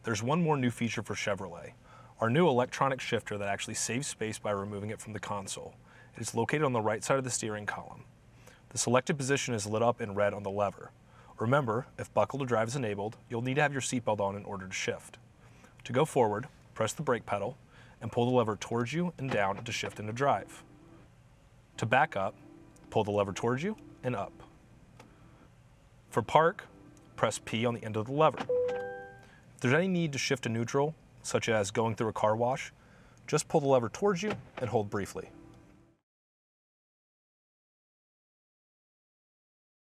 there's one more new feature for Chevrolet, our new electronic shifter that actually saves space by removing it from the console. It is located on the right side of the steering column. The selected position is lit up in red on the lever. Remember, if buckle to drive is enabled, you'll need to have your seatbelt on in order to shift. To go forward, press the brake pedal and pull the lever towards you and down to shift into drive. To back up, pull the lever towards you and up. For park, press P on the end of the lever. If there's any need to shift to neutral, such as going through a car wash, just pull the lever towards you and hold briefly.